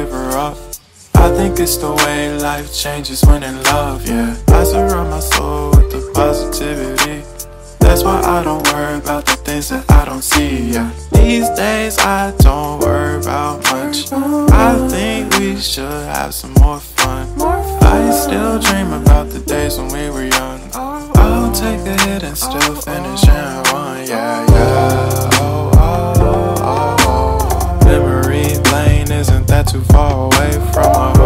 never off. I think it's the way life changes when in love, yeah. I surround my soul with the positivity. That's why I don't worry about the things that I don't see, yeah. These days I don't worry about much. I think we should have some more fun. I still dream about the days when we were young. I'll take a hit and still finish in one, yeah, yeah. Oh, oh, oh, oh. Memory lane, isn't that too far away from us?